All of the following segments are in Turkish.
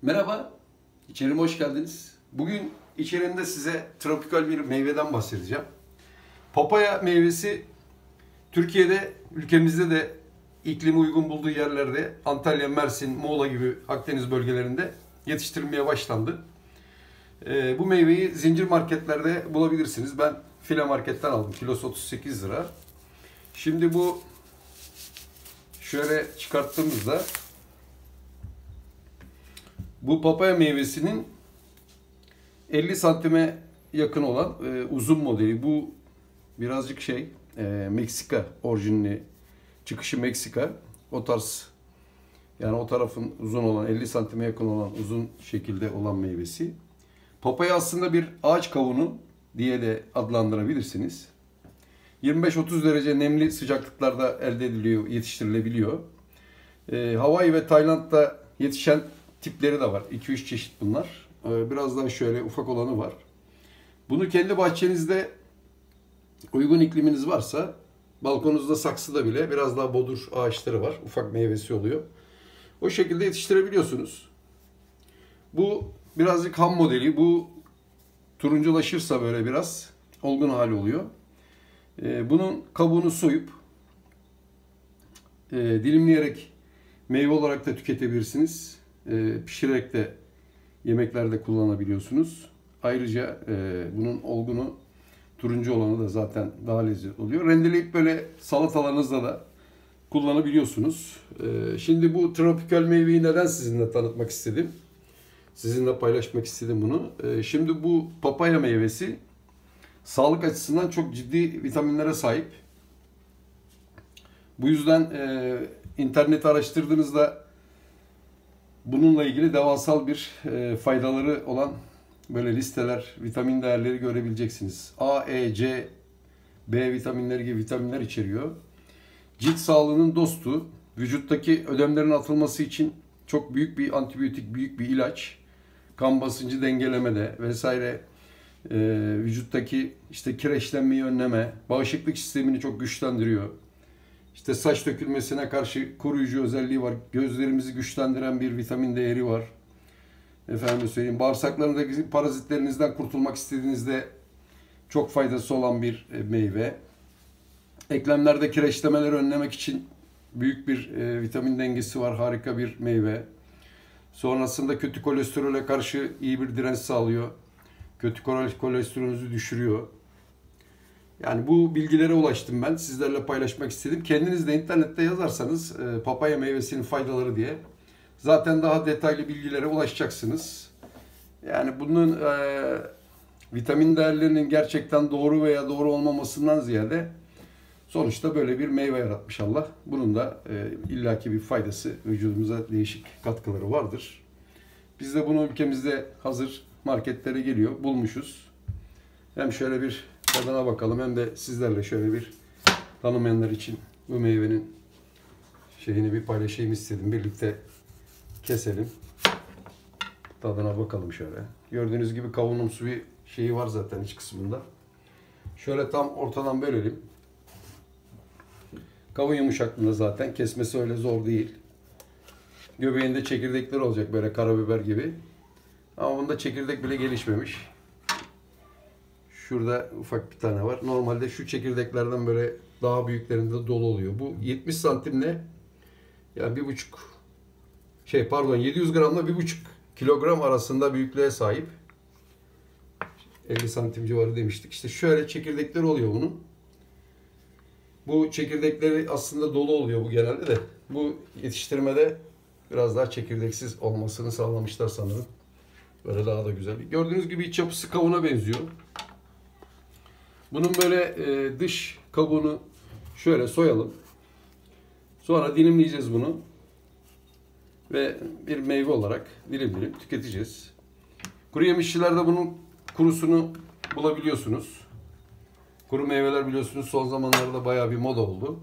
Merhaba, içerime hoş geldiniz. Bugün içerimde size tropikal bir meyveden bahsedeceğim. Papaya meyvesi Türkiye'de, ülkemizde de iklimi uygun bulduğu yerlerde Antalya, Mersin, Muğla gibi Akdeniz bölgelerinde yetiştirilmeye başlandı. Bu meyveyi zincir marketlerde bulabilirsiniz. Ben File Market'ten aldım. Kilosu 38 lira. Şimdi bu şöyle çıkarttığımızda bu papaya meyvesinin 50 santime yakın olan uzun modeli. Bu birazcık Meksika orijinli, çıkışı Meksika. O tarz, yani o tarafın uzun olan, 50 santime yakın olan uzun şekilde olan meyvesi. Papaya aslında bir ağaç kavunu diye de adlandırabilirsiniz. 25-30 derece nemli sıcaklıklarda elde ediliyor, yetiştirilebiliyor. Hawaii ve Tayland'da yetişen tipleri de var. 2-3 çeşit bunlar. Biraz daha şöyle ufak olanı var. Bunu kendi bahçenizde uygun ikliminiz varsa balkonunuzda saksıda bile biraz daha bodur ağaçları var. Ufak meyvesi oluyor. O şekilde yetiştirebiliyorsunuz. Bu birazcık ham modeli. Bu turunculaşırsa böyle biraz olgun hali oluyor. Bunun kabuğunu soyup dilimleyerek meyve olarak da tüketebilirsiniz. Pişirerek de yemeklerde kullanabiliyorsunuz. Ayrıca bunun olgunu turuncu olanı da zaten daha lezzetli oluyor. Rendeleyip böyle salatalarınızda da kullanabiliyorsunuz. Şimdi bu tropikal meyveyi neden sizinle tanıtmak istedim? Sizinle paylaşmak istedim bunu. Şimdi bu papaya meyvesi sağlık açısından çok ciddi vitaminlere sahip. Bu yüzden interneti araştırdığınızda bununla ilgili devasal bir faydaları olan böyle listeler, vitamin değerleri görebileceksiniz. A, E, C, B vitaminleri gibi vitaminler içeriyor. Cilt sağlığının dostu, vücuttaki ödemlerin atılması için çok büyük bir antibiyotik, büyük bir ilaç. Kan basıncı dengelemede vesaire, vücuttaki kireçlenmeyi önleme, bağışıklık sistemini çok güçlendiriyor. İşte saç dökülmesine karşı koruyucu özelliği var. Gözlerimizi güçlendiren bir vitamin değeri var. Efendim söyleyeyim, bağırsaklarındaki parazitlerinizden kurtulmak istediğinizde çok faydası olan bir meyve. Eklemlerde kireçlemeleri önlemek için büyük bir vitamin dengesi var. Harika bir meyve. Sonrasında kötü kolesterole karşı iyi bir direnç sağlıyor. Kötü kolesterolünüzü düşürüyor. Yani bu bilgilere ulaştım ben. Sizlerle paylaşmak istedim. Kendiniz de internette yazarsanız papaya meyvesinin faydaları diye zaten daha detaylı bilgilere ulaşacaksınız. Yani bunun vitamin değerlerinin gerçekten doğru veya doğru olmamasından ziyade sonuçta böyle bir meyve yaratmış Allah. Bunun da illaki bir faydası, vücudumuza değişik katkıları vardır. Biz de bunu ülkemizde hazır marketlere geliyor, bulmuşuz. Hem şöyle bir tadına bakalım hem de sizlerle şöyle bir tanımayanlar için bu meyvenin şeyini bir paylaşayım istedim. Birlikte keselim. Tadına bakalım şöyle. Gördüğünüz gibi kavunumsu bir şeyi var zaten iç kısmında. Şöyle tam ortadan bölelim. Kavun yumuşaklığında zaten. Kesmesi öyle zor değil. Göbeğinde çekirdekler olacak böyle karabiber gibi. Ama bunda çekirdek bile gelişmemiş. Şurada ufak bir tane var. Normalde şu çekirdeklerden böyle daha büyüklerinde dolu oluyor. Bu 70 santimle yani 700 gramla 1,5 kilogram arasında büyüklüğe sahip. 50 santim civarı demiştik. İşte şöyle çekirdekler oluyor bunun. Bu çekirdekleri aslında dolu oluyor bu genelde de. Bu yetiştirmede biraz daha çekirdeksiz olmasını sağlamışlar sanırım. Böyle daha da güzel. Gördüğünüz gibi iç yapısı kavuna benziyor. Bunun böyle dış kabuğunu şöyle soyalım. Sonra dilimleyeceğiz bunu. Ve bir meyve olarak dilim dilim tüketeceğiz. Kuru yemişçilerde bunun kurusunu bulabiliyorsunuz. Kuru meyveler biliyorsunuz son zamanlarda bayağı bir moda oldu.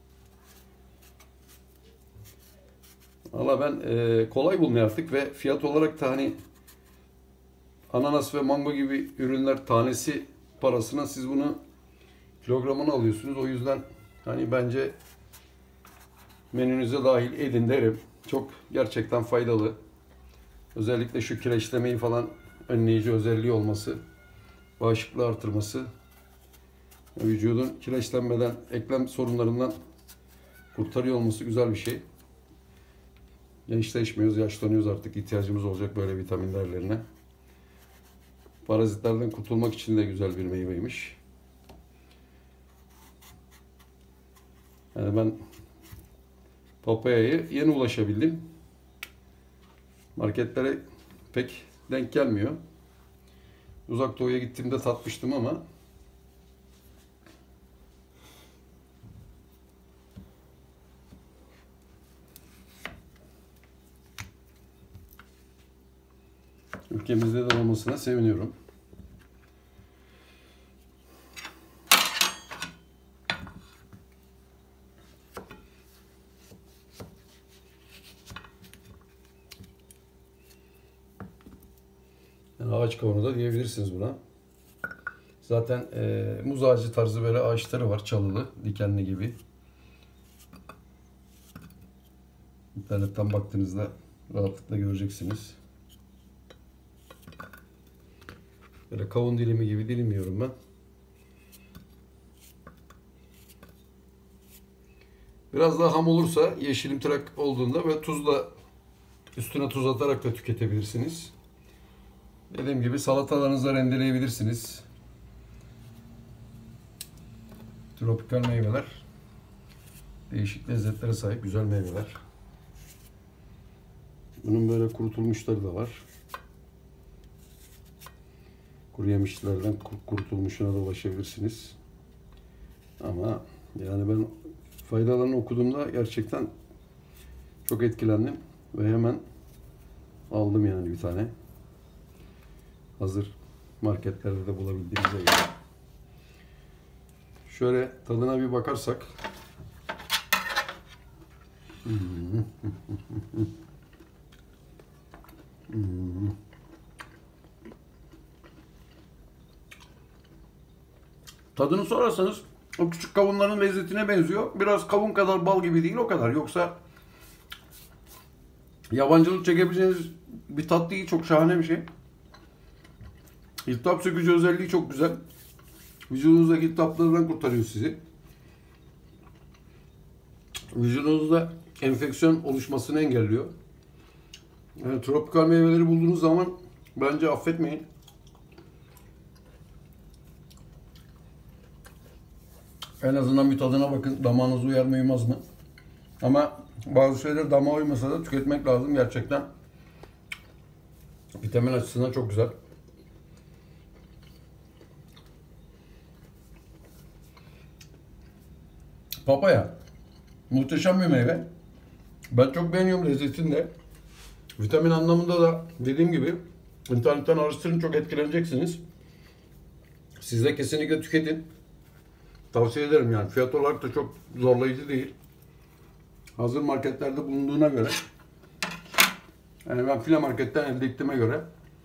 Valla ben kolay bulunuyor artık ve fiyat olarak da hani ananas ve mango gibi ürünler tanesi parasına siz bunu kilogramını alıyorsunuz. O yüzden hani bence menünüze dahil edin derim. Çok gerçekten faydalı. Özellikle şu kireçlemeyi falan önleyici özelliği olması, bağışıklığı artırması, vücudun kireçlenmeden, eklem sorunlarından kurtarıyor olması güzel bir şey. Gençleşmiyoruz, yaşlanıyoruz, artık ihtiyacımız olacak böyle vitamin değerlerine. Parazitlerden kurtulmak için de güzel bir meyveymiş. Yani ben papayaya yeni ulaşabildim. Marketlere pek denk gelmiyor. Uzak Doğu'ya gittiğimde tatmıştım ama ülkemizde de olmasına seviniyorum. Yani ağaç kavunu da diyebilirsiniz buna. Zaten muz ağacı tarzı böyle ağaçları var, çalılı, dikenli gibi. İnternetten baktığınızda rahatlıkla göreceksiniz. Böyle kavun dilimi gibi dilimliyorum ben. Biraz daha ham olursa, yeşilimtırak olduğunda ve tuzla, üstüne tuz atarak da tüketebilirsiniz. Dediğim gibi salatalarınızı rendeleyebilirsiniz. Tropikal meyveler, değişik lezzetlere sahip güzel meyveler. Bunun böyle kurutulmuşları da var. Kuru yemişlerden kurutulmuşuna da ulaşabilirsiniz. Ama yani ben faydalarını okuduğumda gerçekten çok etkilendim ve hemen aldım yani bir tane. Hazır marketlerde de bulabildiğimize göre. Şöyle tadına bir bakarsak. Tadını sorarsanız o küçük kavunların lezzetine benziyor. Biraz kavun kadar bal gibi değil, o kadar. Yoksa yabancılık çekebileceğiniz bir tat değil. Çok şahane bir şey. İltihap sökücü özelliği çok güzel. Vücudunuzdaki iltihaplardan kurtarıyor sizi. Vücudunuzda enfeksiyon oluşmasını engelliyor. Yani tropikal meyveleri bulduğunuz zaman bence affetmeyin. En azından bir tadına bakın. Damağınız uyar mı uymaz mı? Ama bazı şeyler damağa uymasa da tüketmek lazım gerçekten. Vitamin açısından çok güzel. Papaya. Muhteşem bir meyve. Ben çok beğeniyorum lezzetini de. Vitamin anlamında da dediğim gibi internetten araştırın, çok etkileneceksiniz. Siz de kesinlikle tüketin. Tavsiye ederim yani. Fiyat olarak da çok zorlayıcı değil. Hazır marketlerde bulunduğuna göre. Yani ben file marketten elde ettiğime göre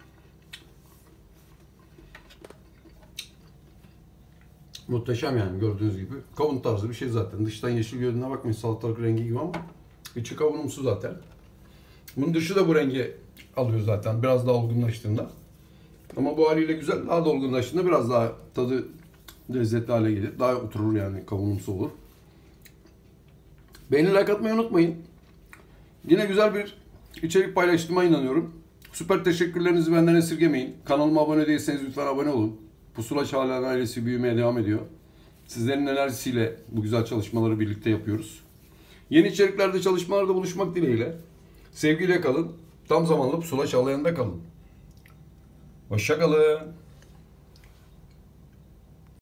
muhteşem yani, gördüğünüz gibi. Kavun tarzı bir şey zaten. Dıştan yeşil görününe bakmayın, salatalık rengi gibi ama içi kavunumsu zaten. Bunun dışı da bu rengi alıyor zaten biraz daha olgunlaştığında. Ama bu haliyle güzel. Daha da olgunlaştığında biraz daha tadı lezzetli hale gelir. Daha oturur yani, kavunumsu olur. Beğeni, like atmayı unutmayın. Yine güzel bir içerik paylaştığıma inanıyorum. Süper teşekkürlerinizi benden esirgemeyin. Kanalıma abone değilseniz lütfen abone olun. Pusula Çağlayan ailesi büyümeye devam ediyor. Sizlerin enerjisiyle bu güzel çalışmaları birlikte yapıyoruz. Yeni içeriklerde, çalışmalarda buluşmak dileğiyle. Sevgiyle kalın. Tam zamanlı Pusula Çağlayan'da kalın. Hoşça kalın.